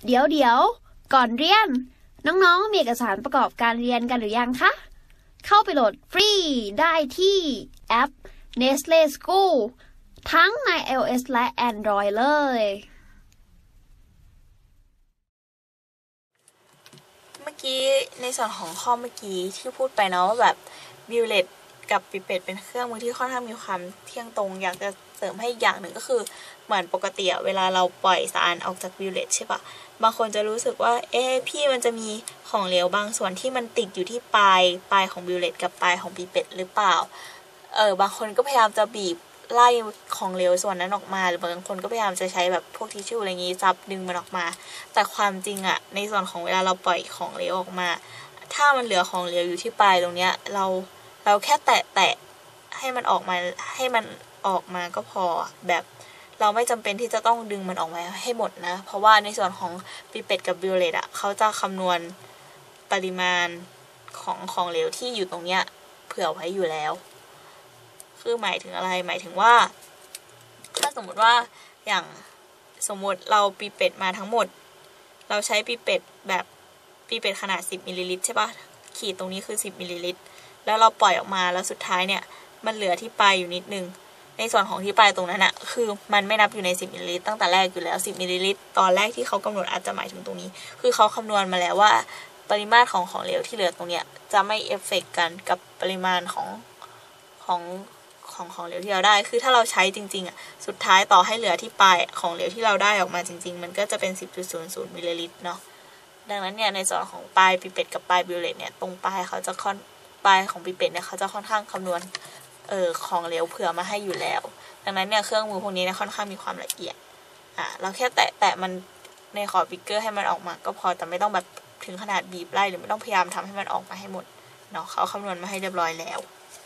เดี๋ยวก่อนเรียนน้องๆมีเอกสารประกอบการเรียนกันหรือยังคะเข้าไปโหลดฟรีได้ที่แอป Nestle School ทั้งใน iOS และ Android เลยเมื่อกี้ในส่วนของข้อเมื่อกี้ที่พูดไปเนาะว่าแบบบิวเลตกับปิเป็ดเป็นเครื่องมือที่ค่อนข้างมีความเที่ยงตรงอยากจะเสริมให้อย่างหนึ่งก็คือเหมือนปกติเวลาเราปล่อยสารออกจากบิวเลตใช่ปะบางคนจะรู้สึกว่าพี่มันจะมีของเหลวบางส่วนที่มันติดอยู่ที่ปลายของบิวเลตกับปลายของปิเป็ดหรือเปล่าบางคนก็พยายามจะบีบไล่ของเหลวส่วนนั้นออกมาหรือบางคนก็พยายามจะใช้แบบพวกทิชชู่อะไรอย่างงี้จับดึงมันออกมาแต่ความจริงในส่วนของเวลาเราปล่อยของเหลวออกมาถ้ามันเหลือของเหลวอยู่ที่ปลายตรงเนี้ยเราแค่แตะให้มันออกมาก็พอแบบเราไม่จำเป็นที่จะต้องดึงมันออกมาให้หมดนะเพราะว่าในส่วนของปิเป็ตกับบิวเลตเขาจะคำนวณปริมาณของเหลวที่อยู่ตรงเนี้ยเผื่อไว้อยู่แล้วคือหมายถึงอะไรหมายถึงว่าถ้าสมมติว่าอย่างสมมติเราปิเป็ตมาทั้งหมดเราใช้ปิเป็ตแบบปิเป็ตขนาด10มิลลิลิตรใช่ปะขีดตรงนี้คือ10มิลลิลิตรแล้วเราปล่อยออกมาแล้วสุดท้ายเนี่ยมันเหลือที่ปลายอยู่นิดนึงในส่วนของที่ปลายตรงนั้นคือมันไม่นับอยู่ใน10มิลลิลิตรตั้งแต่แรกอยู่แล้ว10มิลลิลิตรตอนแรกที่เขากำหนดอาจจะหมายถึงตรงนี้คือเขาคำนวณมาแล้วว่าปริมาตรของเหลวที่เหลือตรงเนี้ยจะไม่เอฟเฟกต์กันกับปริมาณของเหลวที่เราได้คือถ้าเราใช้จริงๆสุดท้ายต่อให้เหลือที่ปลายของเหลวที่เราได้ออกมาจริงๆมันก็จะเป็น 10.00 มิลลิลิตรเนาะดังนั้นเนี่ยในส่วนของปลายปิเป็ตกับปลายบิวเลตเนี่ยตรงปลายเขาจะปลายของปิเป็ตเนี่ยเขาจะค่อนข้างคำนวณของเหลวเผื่อมาให้อยู่แล้วดังนั้นเนี่ยเครื่องมือพวกนี้เนี่ยค่อนข้างมีความละเอียดเราแค่แตะมันในขอบบิ๊กเกอร์ให้มันออกมาก็พอแต่ไม่ต้องแบบถึงขนาดบีบไล่หรือไม่ต้องพยายามทำให้มันออกมาให้หมดเนาะเขาคำนวณมาให้เรียบร้อยแล้ว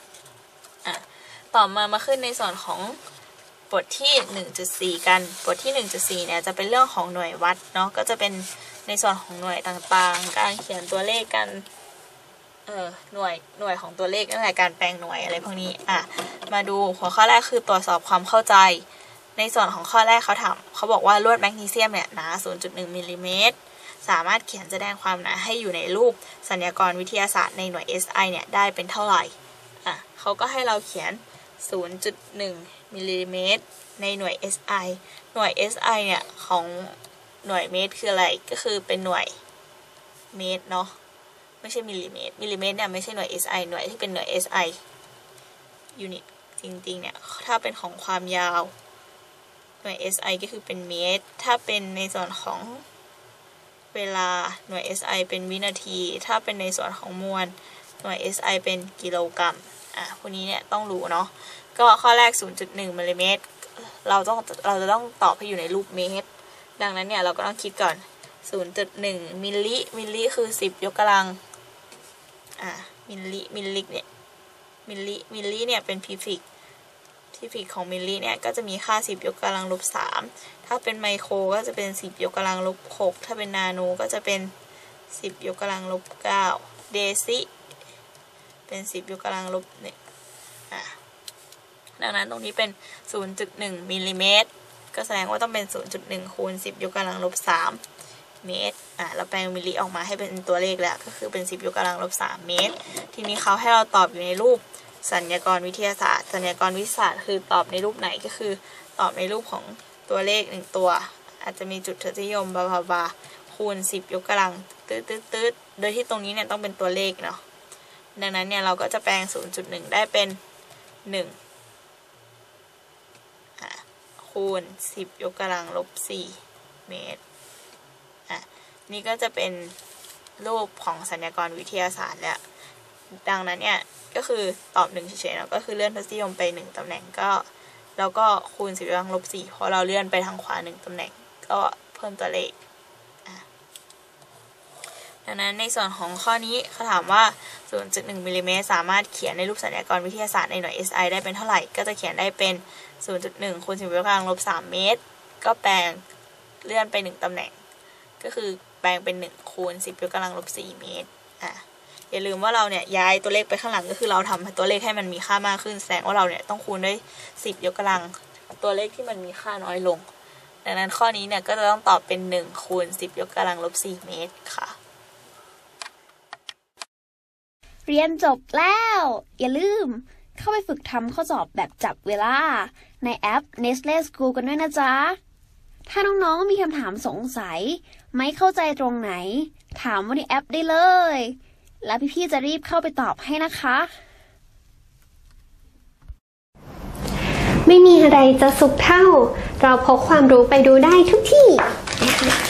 ต่อมาขึ้นในส่วนของบทที่ 1.4 กันบทที่ 1.4 เนี่ยจะเป็นเรื่องของหน่วยวัดเนาะก็จะเป็นในส่วนของหน่วยต่างๆการเขียนตัวเลขกันหน่วยของตัวเลขนั่นแหละการแปลงหน่วยอะไรพวกนี้มาดูหัวข้อแรกคือตรวจสอบความเข้าใจในส่วนของข้อแรกเขาบอกว่าลวดแมกนีเซียมเนี่ยหนา 0.1 มิลลิเมตรสามารถเขียนแสดงความหนาให้อยู่ในรูปสัญญากรวิทยาศาสตร์ในหน่วย SI เนี่ยได้เป็นเท่าไหร่เขาก็ให้เราเขียน 0.1 มิลลิเมตรในหน่วย SI หน่วย SI เนี่ยของหน่วยเมตรคืออะไรก็คือเป็นหน่วยเมตรเนาะไม่ใช่มิลลิเมตรเนี่ยไม่ใช่หน่วย SI หน่วยที่เป็นหน่วย SI ยูนิตจริงๆเนี่ยถ้าเป็นของความยาวหน่วย SI ก็คือเป็นเมตรถ้าเป็นในส่วนของเวลาหน่วย SI เป็นวินาทีถ้าเป็นในส่วนของมวลหน่วย SI เป็นกิโลกรัมพวกนี้เนี่ยต้องรู้เนาะก็ข้อแรก 0.1 มิลลิเมตรเราจะต้องตอบให้อยู่ในรูปเมตรดังนั้นเนี่ยเราก็ต้องคิดก่อน 0.1 มิลลิคือ10ยกกำลังมิลลิเนี่ยมิลลิเนี่ยเป็นพิฟิกของมิลลิเนี่ยก็จะมีค่า10ยกกำลังลบ3ถ้าเป็นไมโครก็จะเป็น10ยกกำลังลบ6ถ้าเป็นนาโนก็จะเป็น10ยกกำลังลบ9เดซิเป็น10ยกกำลังลบ1ดังนั้นตรงนี้เป็น 0.1 มิลลิเมตรก็แสดงว่าต้องเป็น 0.1 คูณ10ยกกำลังลบ3เมตรเราแปลงมิลลิออกมาให้เป็นตัวเลขแล้วก็คือเป็น10ยกกำลังลบ3เมตรทีนี้เขาให้เราตอบอยู่ในรูปสัญญากรวิทยาศาสตร์สัญญากรวิทยาศาสตร์คือตอบในรูปไหนก็คือตอบในรูปของตัวเลข1ตัวอาจจะมีจุดทศนิยมบาคูณ10ยกกำลังตืดโดยที่ตรงนี้เนี่ยต้องเป็นตัวเลขเนาะดังนั้นเนี่ยเราก็จะแปลง 0.1 ได้เป็น1คูณ10ยกกำลังลบ4เมตรนี่ก็จะเป็นรูปของสัญญากรวิทยาศาสตร์แล้วดังนั้นเนี่ยก็คือตอบ1เฉยๆเนาะก็คือเลื่อนทศนิยมไป1ตำแหน่งก็แล้วก็คูณ10ยกกำลังลบ4พอเราเลื่อนไปทางขวา1ตำแหน่งก็เพิ่มตัวเลขดังนั้นในส่วนของข้อนี้เขาถามว่า 0.1 มิลลิเมตรสามารถเขียนในรูปสัญญากรวิทยาศาสตร์ในหน่วย SI ได้เป็นเท่าไหร่ก็จะเขียนได้เป็น 0.1 คูณ10ยกกำลังลบ3เมตรก็แปลงเลื่อนไป1ตำแหน่งก็คือแปลงเป็น1คูณ10ยกกำลังลบ4เมตรอย่าลืมว่าเราเนี่ยย้ายตัวเลขไปข้างหลังก็คือเราทำตัวเลขให้มันมีค่ามากขึ้นแสดงว่าเราเนี่ยต้องคูณด้วย10ยกกำลังตัวเลขที่มันมีค่าน้อยลงดังนั้นข้อนี้เนี่ยก็จะต้องตอบเป็น1 คูณ 10 ยกกำลังลบ 4 เมตรค่ะเรียนจบแล้ว อย่าลืมเข้าไปฝึกทำข้อสอบแบบจับเวลาในแอป Nestle School กันด้วยนะจ๊ะ ถ้าน้องๆมีคำถามสงสัยไม่เข้าใจตรงไหนถามว่าในแอปได้เลยแล้วพี่ๆจะรีบเข้าไปตอบให้นะคะไม่มีอะไรจะสุขเท่าเราพกความรู้ไปดูได้ทุกที่นะคะ